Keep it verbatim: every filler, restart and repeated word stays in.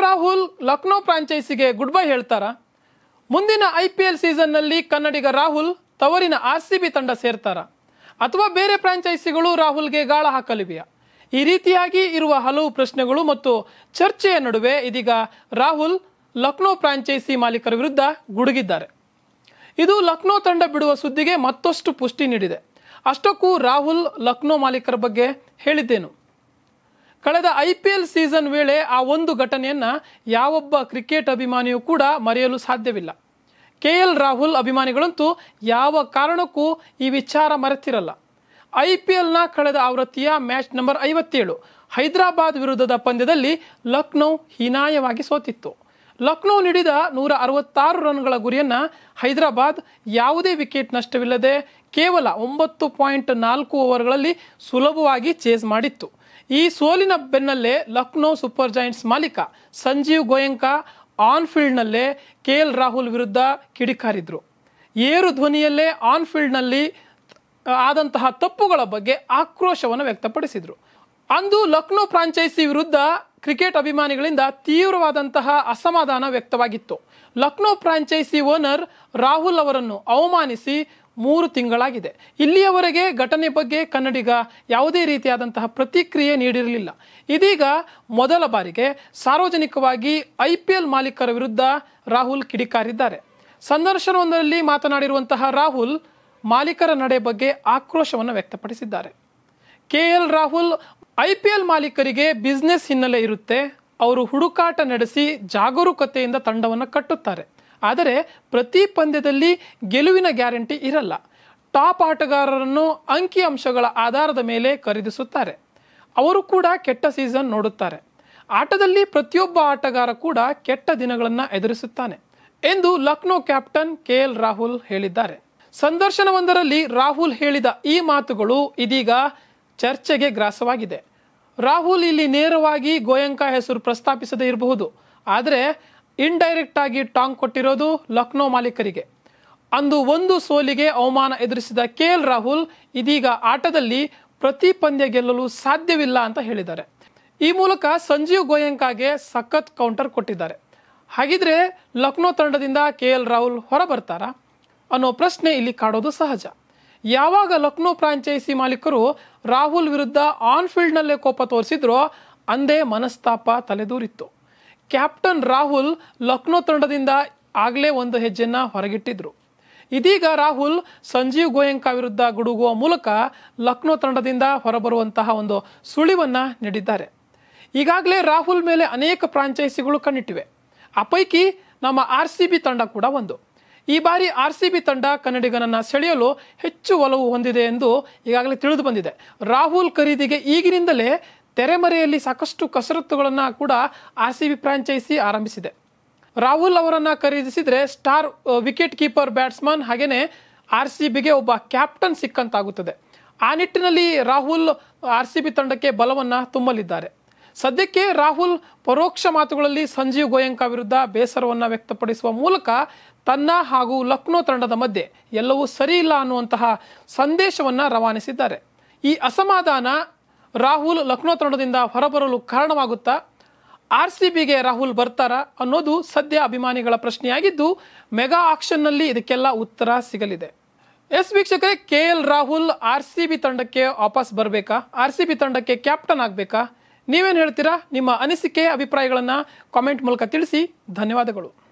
ರಾಹುಲ್ ಲಕ್ನೋ ಫ್ರಾಂಚೈಸಿಗೆ good bye ಹೇಳ್ತಾರಾ? ಮುಂದಿನ ಐ ಪಿ ಎಲ್ ಸೀಸನ್ನಲ್ಲಿ ಕನ್ನಡಿಗ ರಾಹುಲ್ ತವರಿನ ಆರ್ ಸಿ ಬಿ ತಂಡ ಸೇರ್ತಾರಾ ಅಥವಾ ಬೇರೆ ಫ್ರಾಂಚೈಸಿಗಳು ರಾಹುಲ್ಗೆ ಗಾಳ ಹಾಕಲಿವೆಯಾ? ಈ ರೀತಿಯಾಗಿ ಇರುವ ಹಲವು ಪ್ರಶ್ನೆಗಳು ಮತ್ತು ಚರ್ಚೆಯ ನಡುವೆ ಇದೀಗ ರಾಹುಲ್ ಲಕ್ನೋ ಫ್ರಾಂಚೈಸಿ ಮಾಲೀಕರ ವಿರುದ್ಧ ಗುಡುಗಿದ್ದಾರೆ. ಇದು ಲಕ್ನೋ ತಂಡ ಬಿಡುವ ಸುದ್ದಿಗೆ ಮತ್ತಷ್ಟು ಪುಷ್ಟಿ ನೀಡಿದೆ. ಅಷ್ಟಕ್ಕೂ ರಾಹುಲ್ ಲಕ್ನೋ ಮಾಲೀಕರ ಬಗ್ಗೆ ಹೇಳಿದ್ದೇನು? ಕಳೆದ ಐ ಪಿ ಎಲ್ ಸೀಸನ್ ವೇಳೆ ಆ ಒಂದು ಘಟನೆಯನ್ನ ಯಾವೊಬ್ಬ ಕ್ರಿಕೆಟ್ ಅಭಿಮಾನಿಯೂ ಕೂಡ ಮರೆಯಲು ಸಾಧ್ಯವಿಲ್ಲ. ಕೆ ಎಲ್ ರಾಹುಲ್ ಅಭಿಮಾನಿಗಳಂತೂ ಯಾವ ಕಾರಣಕ್ಕೂ ಈ ವಿಚಾರ ಮರೆತಿರಲ್ಲ. ಐ ಪಿ ಎಲ್ನ ಕಳೆದ ಆವೃತ್ತಿಯ ಮ್ಯಾಚ್ ನಂಬರ್ ಐವತ್ತೇಳು ಹೈದರಾಬಾದ್ ವಿರುದ್ಧದ ಪಂದ್ಯದಲ್ಲಿ ಲಕ್ನೋ ಹೀನಾಯವಾಗಿ ಸೋತಿತ್ತು. ಲಕ್ನೋ ನೀಡಿದ ನೂರ ಅರವತ್ತಾರು ರನ್ಗಳ ಗುರಿಯನ್ನ ಹೈದರಾಬಾದ್ ಯಾವುದೇ ವಿಕೆಟ್ ನಷ್ಟವಿಲ್ಲದೆ ಕೇವಲ ಒಂಬತ್ತು ಪಾಯಿಂಟ್ ನಾಲ್ಕು ಓವರ್ಗಳಲ್ಲಿ ಸುಲಭವಾಗಿ ಚೇಸ್ ಮಾಡಿತ್ತು. ಈ ಸೋಲಿನ ಬೆನ್ನಲ್ಲೇ ಲಕ್ನೋ ಸೂಪರ್ ಜೈಂಟ್ಸ್ ಮಾಲೀಕ ಸಂಜೀವ್ ಗೋಯಂಕಾ ಆನ್ ಫೀಲ್ಡ್ನಲ್ಲೇ ಕೆ ಎಲ್ ರಾಹುಲ್ ವಿರುದ್ಧ ಕಿಡಿಕಾರಿದ್ರು. ಏರು ಧ್ವನಿಯಲ್ಲೇ ಆನ್ ಫೀಲ್ಡ್ನಲ್ಲಿ ಆದಂತಹ ತಪ್ಪುಗಳ ಬಗ್ಗೆ ಆಕ್ರೋಶವನ್ನು ವ್ಯಕ್ತಪಡಿಸಿದ್ರು. ಅಂದು ಲಕ್ನೋ ಫ್ರಾಂಚೈಸಿ ವಿರುದ್ಧ ಕ್ರಿಕೆಟ್ ಅಭಿಮಾನಿಗಳಿಂದ ತೀವ್ರವಾದಂತಹ ಅಸಮಾಧಾನ ವ್ಯಕ್ತವಾಗಿತ್ತು. ಲಕ್ನೋ ಫ್ರಾಂಚೈಸಿ ಓನರ್ ರಾಹುಲ್ ಅವರನ್ನು ಅವಮಾನಿಸಿ ಮೂರು ತಿಂಗಳಾಗಿದೆ. ಇಲ್ಲಿಯವರೆಗೆ ಘಟನೆ ಬಗ್ಗೆ ಕನ್ನಡಿಗ ಯಾವುದೇ ರೀತಿಯಾದಂತಹ ಪ್ರತಿಕ್ರಿಯೆ ನೀಡಿರಲಿಲ್ಲ. ಇದೀಗ ಮೊದಲ ಬಾರಿಗೆ ಸಾರ್ವಜನಿಕವಾಗಿ ಐ ಪಿ ಎಲ್ ಮಾಲೀಕರ ವಿರುದ್ಧ ರಾಹುಲ್ ಕಿಡಿಕಾರಿದ್ದಾರೆ. ಸಂದರ್ಶನವೊಂದರಲ್ಲಿ ಮಾತನಾಡಿರುವಂತಹ ರಾಹುಲ್ ಮಾಲೀಕರ ನಡೆ ಬಗ್ಗೆ ಆಕ್ರೋಶವನ್ನು ವ್ಯಕ್ತಪಡಿಸಿದ್ದಾರೆ. K L Rahul I P L ಮಾಲೀಕರಿಗೆ ಬಿಸ್ನೆಸ್ ಹಿನ್ನೆಲೆ ಇರುತ್ತೆ. ಅವರು ಹುಡುಕಾಟ ನಡೆಸಿ ಜಾಗರೂಕತೆಯಿಂದ ತಂಡವನ್ನು ಕಟ್ಟುತ್ತಾರೆ. ಆದರೆ ಪ್ರತಿ ಪಂದ್ಯದಲ್ಲಿ ಗೆಲುವಿನ ಗ್ಯಾರಂಟಿ ಇರಲ್ಲ. ಟಾಪ್ ಆಟಗಾರರನ್ನು ಅಂಕಿ ಅಂಶಗಳ ಆಧಾರದ ಮೇಲೆ ಖರೀದಿಸುತ್ತಾರೆ. ಅವರು ಕೂಡ ಕೆಟ್ಟ ಸೀಸನ್ ನೋಡುತ್ತಾರೆ. ಆಟದಲ್ಲಿ ಪ್ರತಿಯೊಬ್ಬ ಆಟಗಾರ ಕೂಡ ಕೆಟ್ಟ ದಿನಗಳನ್ನು ಎದುರಿಸುತ್ತಾನೆ ಎಂದು Lucknow captain K L Rahul ಹೇಳಿದ್ದಾರೆ. ಸಂದರ್ಶನವೊಂದರಲ್ಲಿ ರಾಹುಲ್ ಹೇಳಿದ ಈ ಮಾತುಗಳು ಇದೀಗ ಚರ್ಚೆಗೆ ಗ್ರಾಸವಾಗಿದೆ. ರಾಹುಲ್ ಇಲ್ಲಿ ನೇರವಾಗಿ ಗೋಯಂಕಾ ಹೆಸರು ಪ್ರಸ್ತಾಪಿಸದೇ ಇರಬಹುದು. ಆದರೆ ಇಂಡೈರೆಕ್ಟ್ ಆಗಿ ಟಾಂಗ್ ಕೊಟ್ಟಿರೋದು ಲಕ್ನೋ ಮಾಲೀಕರಿಗೆ. ಅಂದು ಒಂದು ಸೋಲಿಗೆ ಅವಮಾನ ಎದುರಿಸಿದ ಕೆ ಎಲ್ ರಾಹುಲ್ ಇದೀಗ ಆಟದಲ್ಲಿ ಪ್ರತಿ ಪಂದ್ಯ ಗೆಲ್ಲಲು ಸಾಧ್ಯವಿಲ್ಲ ಅಂತ ಹೇಳಿದ್ದಾರೆ. ಈ ಮೂಲಕ ಸಂಜೀವ್ ಗೋಯಂಕಾಗೆ ಸಖತ್ ಕೌಂಟರ್ ಕೊಟ್ಟಿದ್ದಾರೆ. ಹಾಗಿದ್ರೆ ಲಕ್ನೋ ತಂಡದಿಂದ ಕೆ ಎಲ್ ರಾಹುಲ್ ಹೊರ ಬರ್ತಾರಾ ಅನ್ನೋ ಪ್ರಶ್ನೆ ಇಲ್ಲಿ ಕಾಡೋದು ಸಹಜ. ಯಾವಾಗ ಲಕ್ನೋ ಫ್ರಾಂಚೈಸಿ ಮಾಲೀಕರು ರಾಹುಲ್ ವಿರುದ್ಧ ಆನ್ ಫೀಲ್ಡ್ನಲ್ಲೇ ಕೋಪ ತೋರಿಸಿದ್ರೋ ಅಂದೇ ಮನಸ್ತಾಪ ತಲೆದೂರಿತ್ತು. ಕ್ಯಾಪ್ಟನ್ ರಾಹುಲ್ ಲಕ್ನೋ ತಂಡದಿಂದ ಆಗಲೇ ಒಂದು ಹೆಜ್ಜೆಯನ್ನ ಹೊರಗಿಟ್ಟಿದ್ರು. ಇದೀಗ ರಾಹುಲ್ ಸಂಜೀವ್ ಗೋಯಂಕಾ ವಿರುದ್ಧ ಗುಡುಗುವ ಮೂಲಕ ಲಕ್ನೋ ತಂಡದಿಂದ ಹೊರಬರುವಂತಹ ಒಂದು ಸುಳಿವನ್ನ ನೀಡಿದ್ದಾರೆ. ಈಗಾಗಲೇ ರಾಹುಲ್ ಮೇಲೆ ಅನೇಕ ಫ್ರಾಂಚೈಸಿಗಳು ಕಣ್ಣಿಟ್ಟಿವೆ. ಆ ಪೈಕಿ ನಮ್ಮ ಆರ್ ಸಿ ಬಿ ತಂಡ ಕೂಡ ಒಂದು. ಈ ಬಾರಿ ಆರ್ ಸಿ ಬಿ ತಂಡ ಕನ್ನಡಿಗನನ್ನ ಸೆಳೆಯಲು ಹೆಚ್ಚು ಒಲವು ಹೊಂದಿದೆ ಎಂದು ಈಗಾಗಲೇ ತಿಳಿದು ಬಂದಿದೆ. ರಾಹುಲ್ ಖರೀದಿಗೆ ಈಗಿನಿಂದಲೇ ತೆರೆಮರೆಯಲ್ಲಿ ಸಾಕಷ್ಟು ಕಸರತ್ತುಗಳನ್ನು ಕೂಡ ಆರ್ ಸಿ ಬಿ ಫ್ರಾಂಚೈಸಿ ಆರಂಭಿಸಿದೆ. ರಾಹುಲ್ ಅವರನ್ನ ಖರೀದಿಸಿದ್ರೆ ಸ್ಟಾರ್ ವಿಕೆಟ್ ಕೀಪರ್ ಬ್ಯಾಟ್ಸ್ಮನ್ ಹಾಗೇನೆ ಆರ್ ಸಿ ಬಿಗೆ ಒಬ್ಬ ಕ್ಯಾಪ್ಟನ್ ಸಿಕ್ಕಂತಾಗುತ್ತದೆ. ಆ ನಿಟ್ಟಿನಲ್ಲಿ ರಾಹುಲ್ ಆರ್ ಸಿ ಬಿ ತಂಡಕ್ಕೆ ಬಲವನ್ನ ತುಂಬಲಿದ್ದಾರೆ. ಸದ್ಯಕ್ಕೆ ರಾಹುಲ್ ಪರೋಕ್ಷ ಮಾತುಗಳಲ್ಲಿ ಸಂಜೀವ್ ಗೋಯಂಕಾ ವಿರುದ್ಧ ಬೇಸರವನ್ನ ವ್ಯಕ್ತಪಡಿಸುವ ಮೂಲಕ ತನ್ನ ಹಾಗೂ ಲಕ್ನೋ ತಂಡದ ಮಧ್ಯೆ ಎಲ್ಲವೂ ಸರಿ ಇಲ್ಲ ಅನ್ನುವಂತಹ ಸಂದೇಶವನ್ನ ರವಾನಿಸಿದ್ದಾರೆ. ಈ ಅಸಮಾಧಾನ ರಾಹುಲ್ ಲಕ್ನೋ ತಂಡದಿಂದ ಹೊರಬರಲು ಕಾರಣವಾಗುತ್ತಾ? ಆರ್ ಸಿ ಬಿಗೆ ರಾಹುಲ್ ಬರ್ತಾರಾ ಅನ್ನೋದು ಸದ್ಯ ಅಭಿಮಾನಿಗಳ ಪ್ರಶ್ನೆಯಾಗಿದ್ದು, ಮೆಗಾ ಆಕ್ಷನ್ನಲ್ಲಿ ಇದಕ್ಕೆಲ್ಲ ಉತ್ತರ ಸಿಗಲಿದೆ. ಎಸ್ ವೀಕ್ಷಕರೇ, K L Rahul R C B ತಂಡಕ್ಕೆ ವಾಪಸ್ ಬರಬೇಕಾ? ಆರ್ ಸಿ ಬಿ ತಂಡಕ್ಕೆ ಕ್ಯಾಪ್ಟನ್ ಆಗಬೇಕಾ? ನೀವೇನು ಹೇಳ್ತೀರಾ? ನಿಮ್ಮ ಅನಿಸಿಕೆ ಅಭಿಪ್ರಾಯಗಳನ್ನು ಕಾಮೆಂಟ್ ಮೂಲಕ ತಿಳಿಸಿ. ಧನ್ಯವಾದಗಳು.